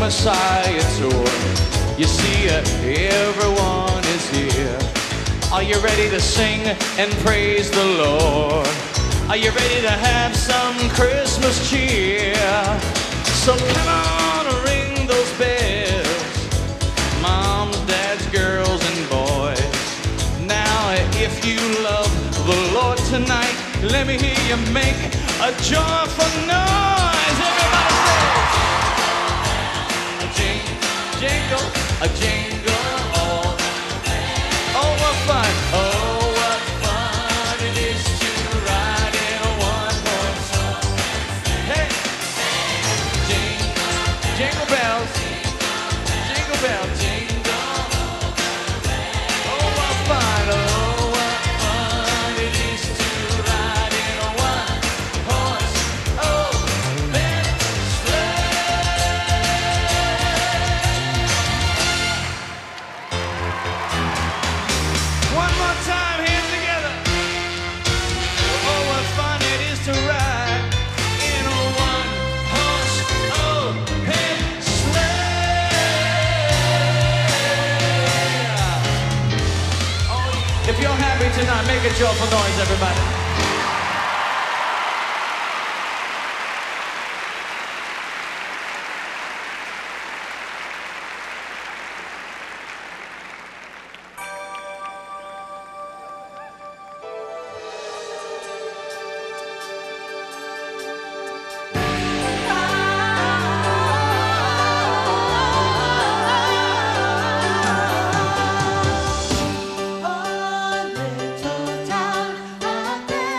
Messiah tour. You see, everyone is here. Are you ready to sing and praise the Lord? Are you ready to have some Christmas cheer? So come on, ring those bells, moms, dads, girls, and boys. Now, if you love the Lord tonight, let me hear you make a joyful noise. Everybody say, jingle, a jingle all. Oh, what fun! Oh, what fun it is to ride in a one-horse. Hey, jingle bells, jingle bells, jingle. Oh, what fun! Oh, what fun it is to ride in a one-horse open sleigh. One more time, hands together. Oh, what fun it is to ride in a one-horse open sleigh. Oh, if you're happy tonight, make a joyful noise, everybody. Oh, little town of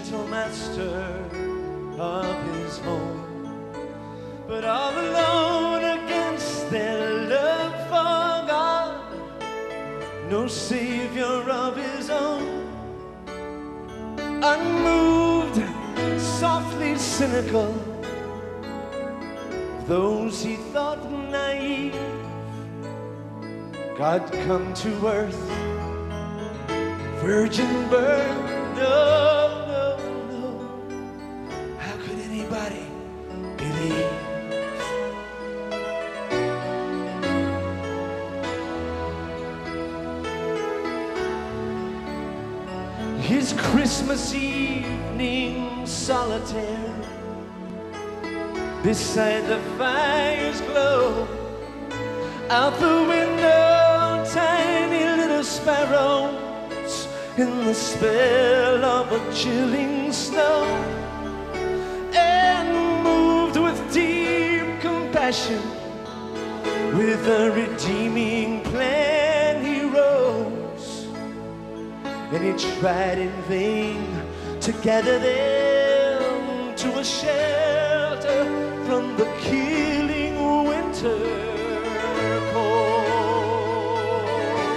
gentle master of his home. But all alone against their love for God, no savior of his own. Unmoved, softly cynical, those he thought naive, God come to earth, virgin birth. No, no, no. How could anybody believe? His Christmas evening solitaire beside the fire's glow, out the window tiny little sparrows in the spell of a chilling snow. And moved with deep compassion, with a redeeming plan he rose, and he tried in vain to gather them to a shelter from the killing winter cold.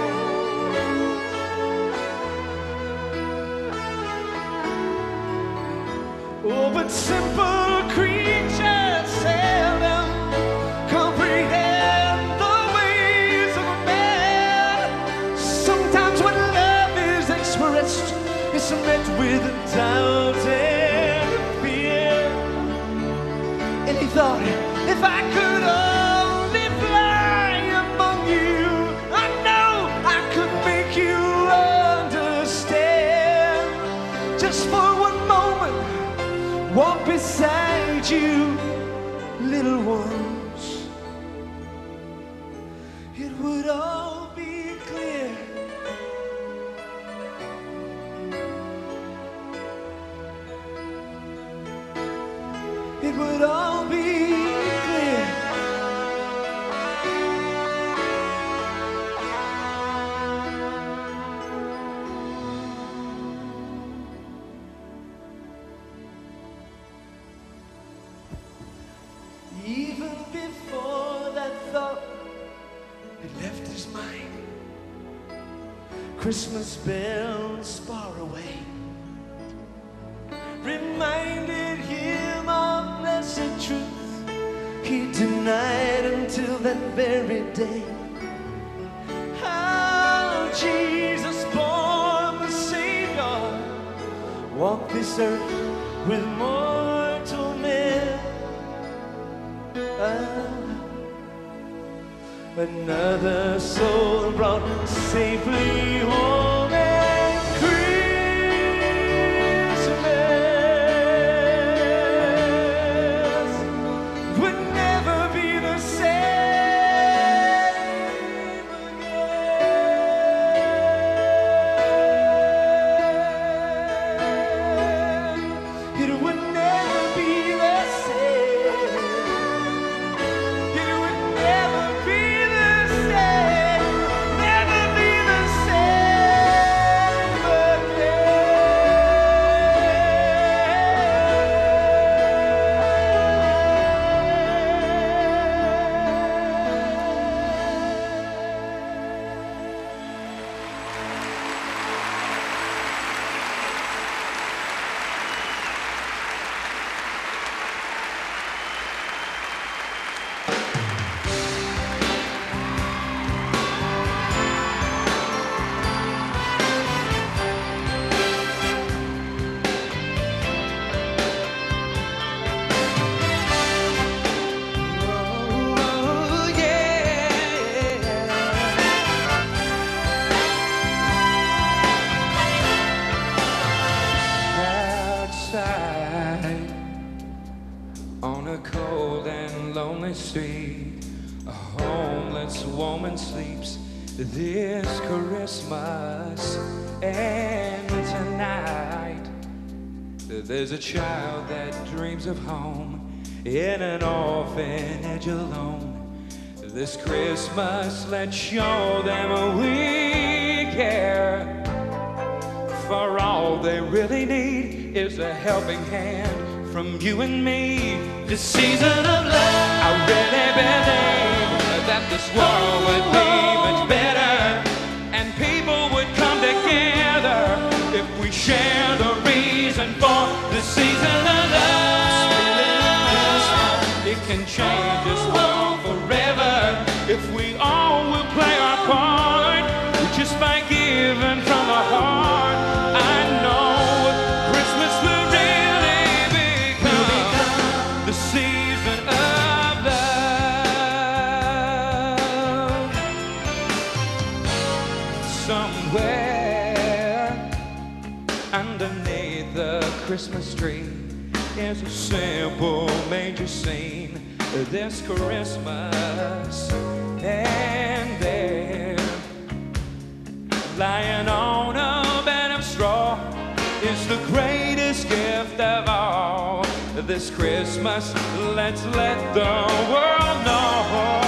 Oh, but simple creatures seldom comprehend the ways of a man. Sometimes when love is expressed, it's met with doubt and fear. And he thought, if I could only fly among you, I know I could make you understand. Just for one moment, walk beside you, little ones. It would all be clear. It would all be clear. Even before that thought had left his mind, Christmas bells far away reminded him of blessed truth he denied until that very day. How Jesus, born the Savior, walked this earth with mortal men. Another soul brought safely home, and Christmas would never be the same again. It would never be the same. It would never be the same. Never be the same Outside on a cold and lonely street, a homeless woman sleeps this Christmas. And tonight there's a child that dreams of home in an orphanage alone. This Christmas, let's show them we care. For all they really need is a helping hand from you and me. This season of love, I really believe that this world would be much better, and people would come together if we share the reason for the season of love. It can change this world forever if we all will play our part, just by giving from our heart. I know Christmas will really become the season of love. Somewhere underneath the Christmas tree is a simple manger scene this Christmas, and there, lying on a bed of straw, is the greatest gift of all. This Christmas, let's let the world know,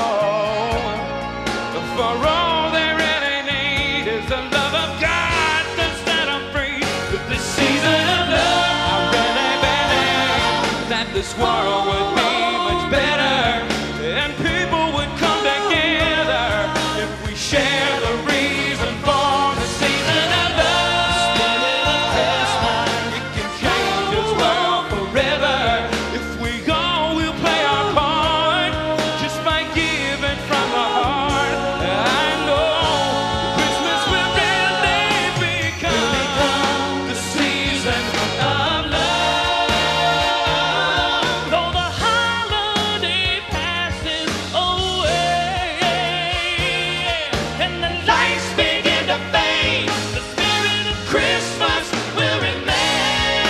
for all they really need is the love of God to set them free. This season of love, I really believe that this world would be much better, and people would come together if we share the reason for the season of love. It can change this world forever if we all will play our part, just by giving from our heart. I know Christmas will really become the season of love. though the holiday passes away and the lights begin to fade, the spirit of Christmas will remain.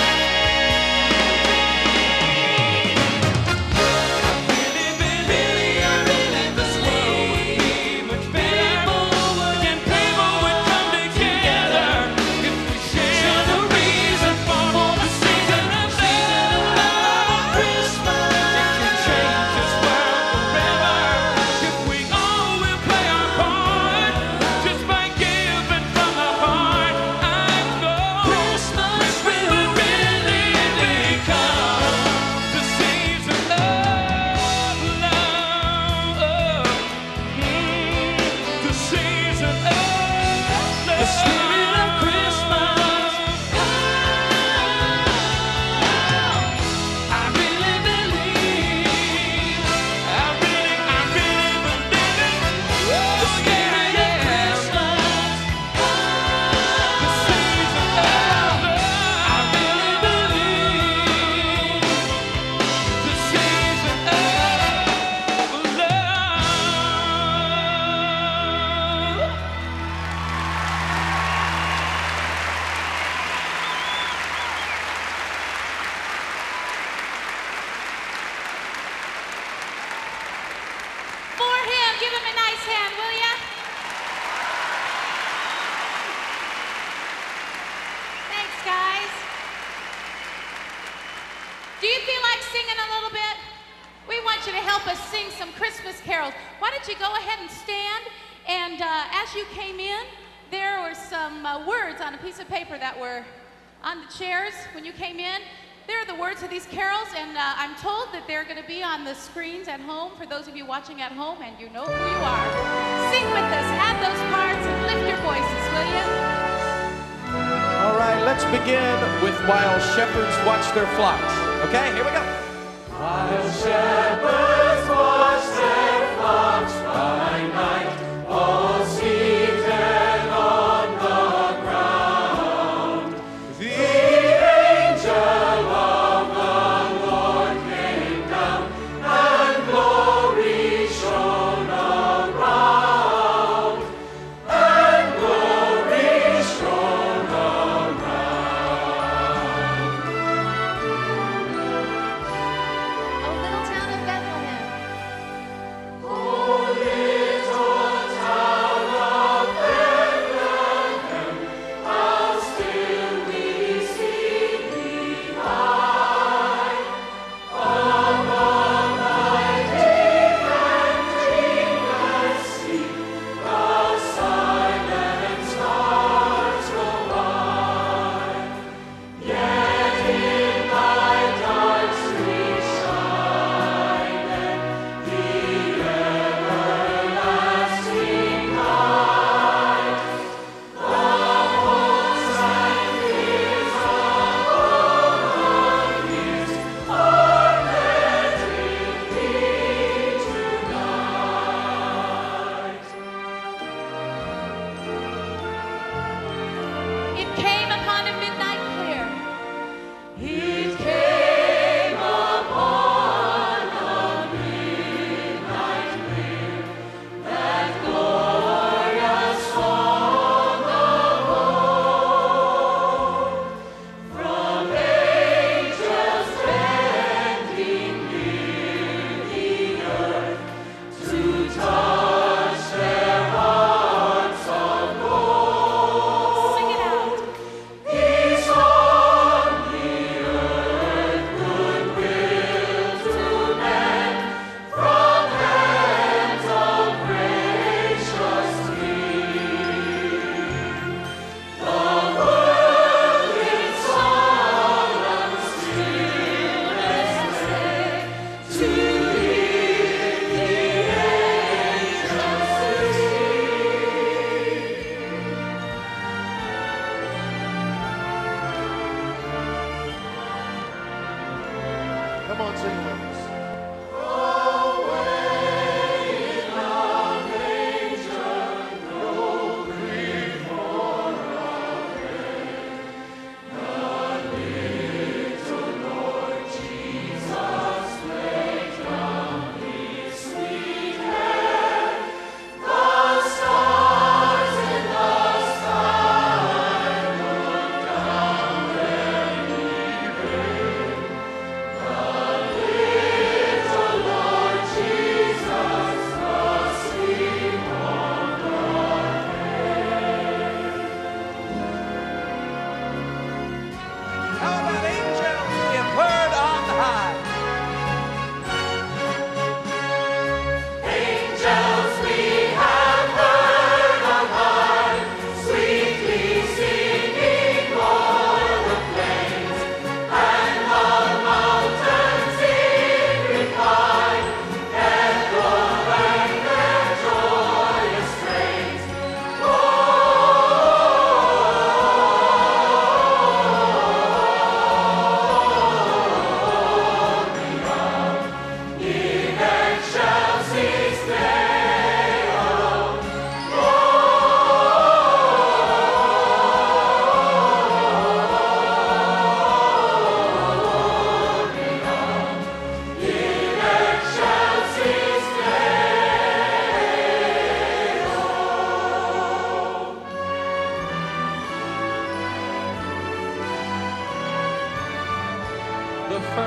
Really believe this world would be much better, and people would come together if we share the reason for the season of love. Christmas, it can change this world forever if we all will play our part, just by giving from the heart. I know Christmas will really become the season of love. The season of love. The spirit of Christmas. I really believe. I really believe it. The spirit of Christmas. The season of love. I really believe. The season of love. For him, give him a nice hand, will ya? Thanks, guys. Do you feel like singing a little bit? We want you to help us sing some Christmas carols. Why don't you go ahead and stand? And as you came in, there were some words on a piece of paper that were on the chairs when you came in. There are the words of these carols, and I'm told that they're going to be on the screens at home for those of you watching at home, and you know who you are. Sing with us, add those parts, and lift your voices, will you? All right, let's begin with While Shepherds Watch Their Flocks. Okay, here we go. While shepherds watch their flocks by night, all seated on the ground, the angel of the Lord came down, and glory shone around, and glory shone around. Oh, little town of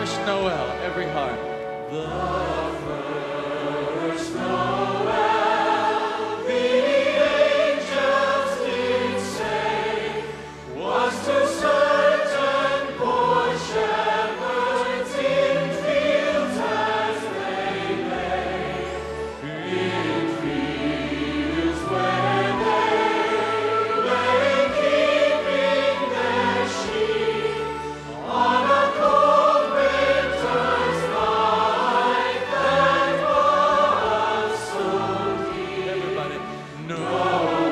first Noel, every heart. The first Noel, the angels did say, was to certain poor shepherds in fields as they lay, in fields where they lay keeping their sheep on a cold winter's night that was so deep. Everybody, Noel,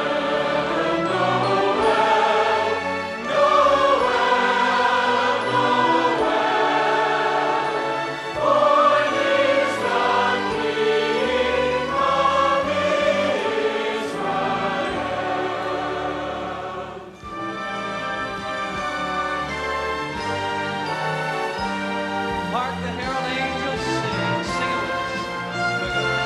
born is the King of hark the herald angels sing, sing it with us.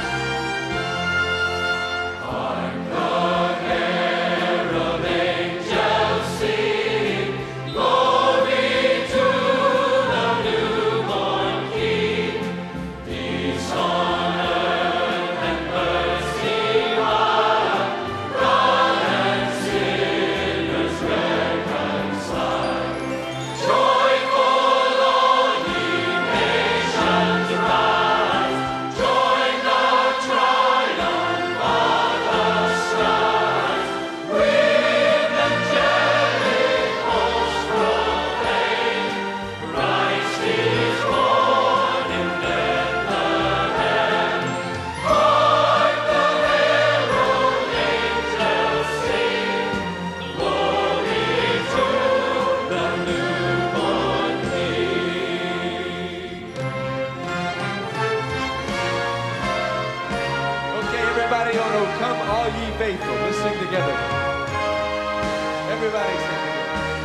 herald angels sing, glory to the newborn King. Peace on earth and mercy mild, God and sinners reconciled. Joyful all ye nations rise, join the triumph of the skies. With angelic hosts proclaim, Christ is born in Bethlehem. Hark the herald angels sing, glory to the newborn King. Okay, everybody, oh no, come all ye faithful. Let's sing together. Everybody sing together.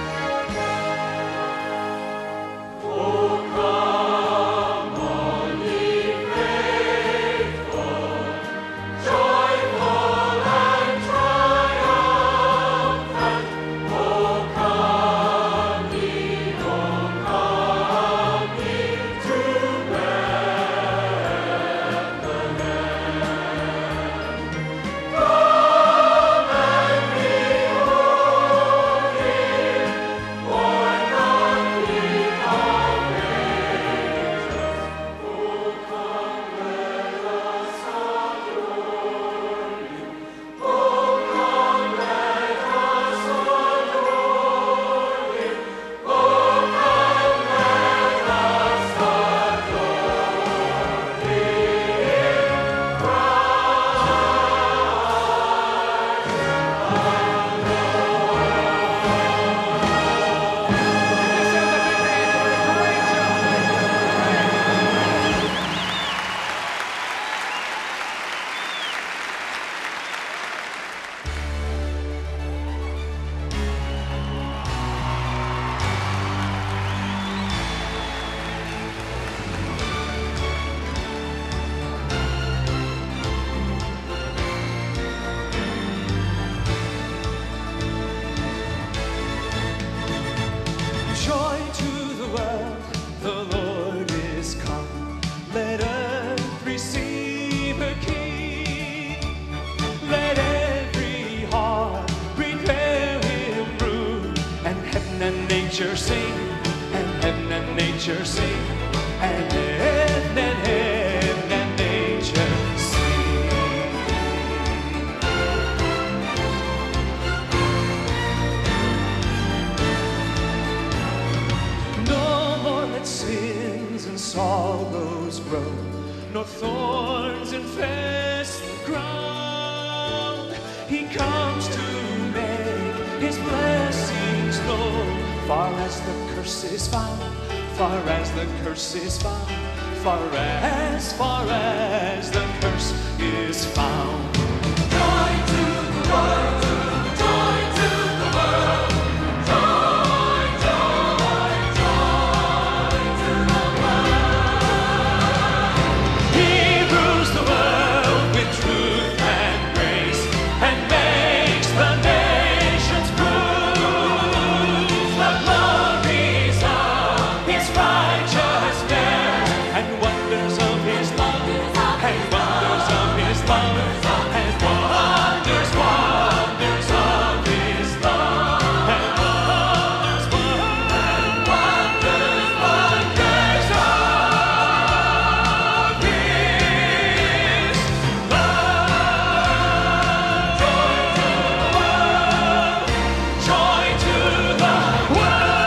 Oh, come all ye faithful, joyful and triumphant. Oh, come ye to Bethlehem. Come and behold Him, born the King of ages. Oh, come, let us adore Him. Oh, come, let us adore Him. Oh, come, let us adore Joy to the world, the Lord is come. Let earth receive her King. Let every heart prepare Him room. And heaven and nature sing, and heaven and nature sing, and heaven and nature sing. No more let sins and sorrows grow, nor thorns infest the ground. He comes to make His blessings known. Far as the curse is found, far as the curse is found, far as the curse is found. Joy to the world, joy to the world, joy, joy, joy to the world. He rules the world with truth and grace, and makes the nations prove the glories of His righteousness. wonders of His wonders, wonders of His love. And wonders, wonders, wonders of His love. Joy to the world.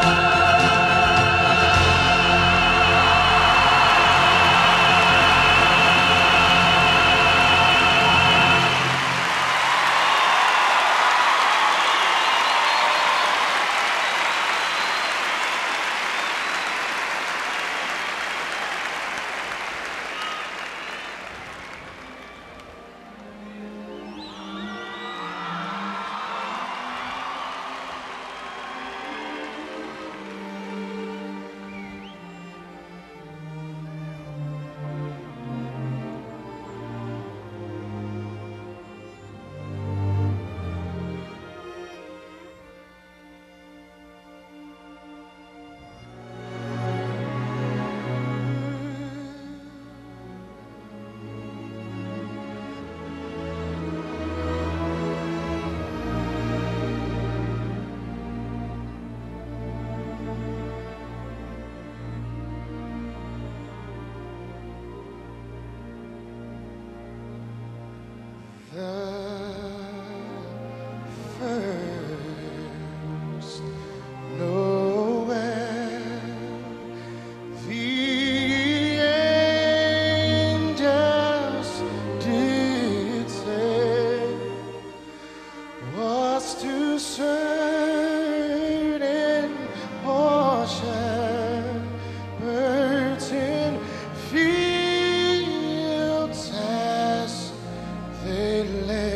First Noel, the angels did say, was to certain poor shepherds in fields as they lay.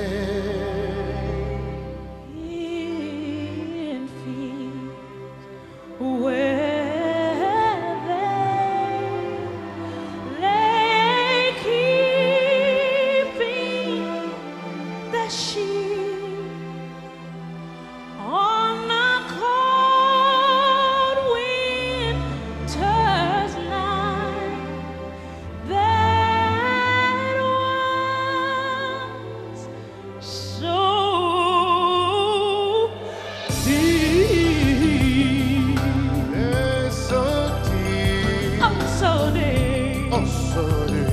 In fields where they lay keeping the sheep on a cold winter's night. That was so deep, They're so deep, oh so deep. oh so deep.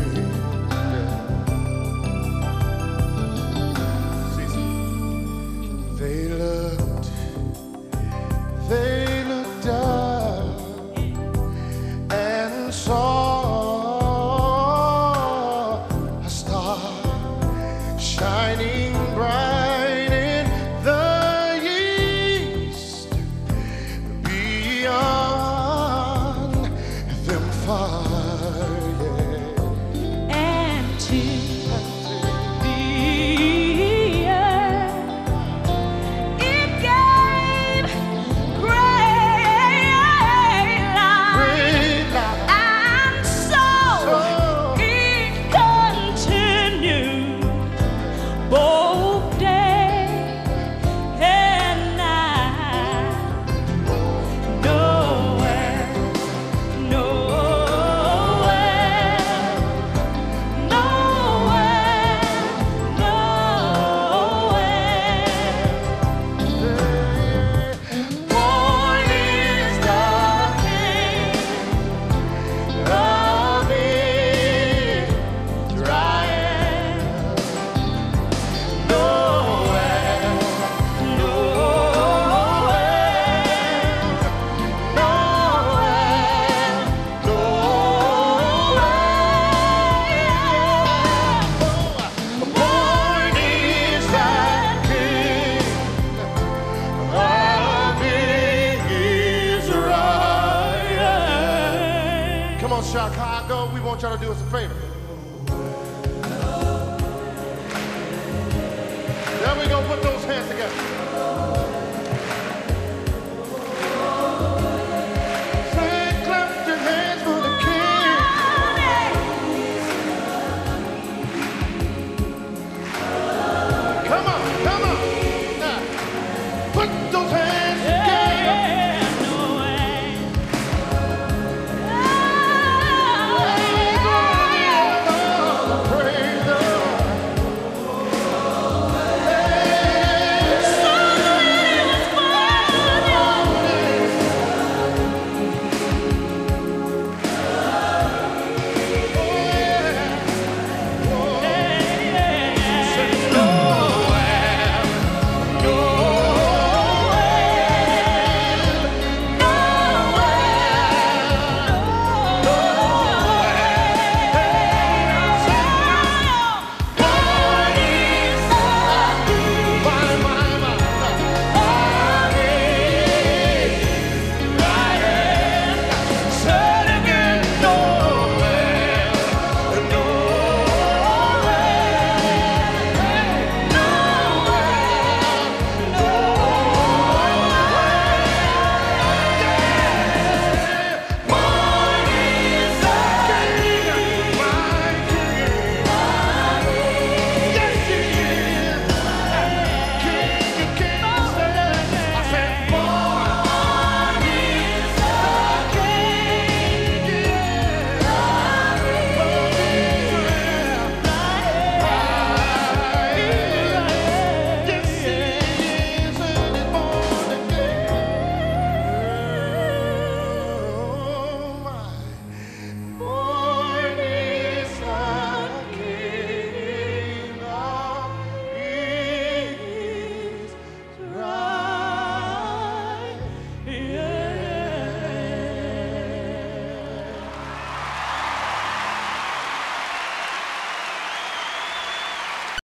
They looked up and saw a star shining bright in the east, beyond them far, yeah. And to